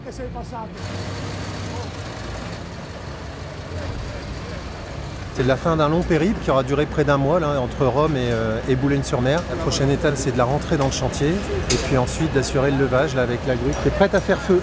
che sei passato. C'est la fin d'un long périple qui aura duré près d'un mois là, entre Rome et Boulogne-sur-Mer. La prochaine étape, c'est de la rentrée dans le chantier et puis ensuite d'assurer le levage là, avec la grue qui est prête à faire feu.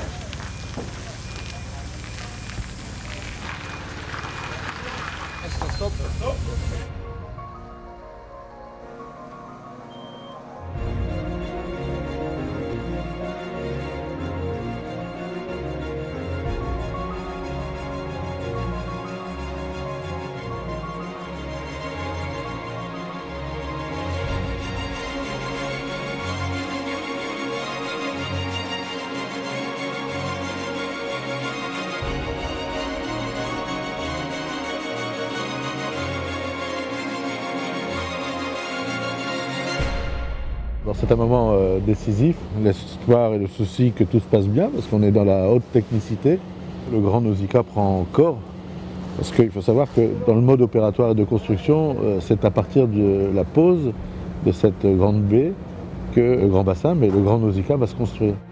C'est un moment décisif, l'espoir et le souci que tout se passe bien, parce qu'on est dans la haute technicité. Le Grand Nausicaa prend corps, parce qu'il faut savoir que dans le mode opératoire et de construction, c'est à partir de la pose de cette grande baie que Grand Bassin, mais le Grand Nausicaa va se construire.